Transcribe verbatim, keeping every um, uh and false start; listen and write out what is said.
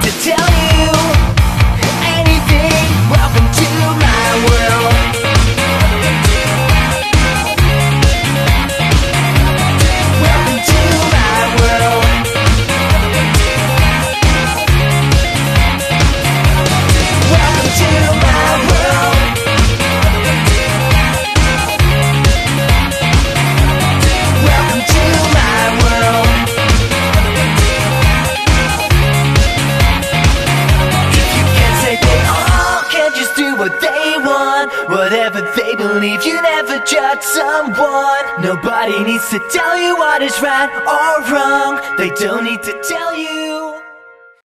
to tell you anything. Welcome to my world. Welcome to my world. Welcome to my world. Welcome to my world. If you can't say they all can just do what they want, whatever they believe, you never judge someone. Nobody needs to tell you what is right or wrong. They don't need to tell you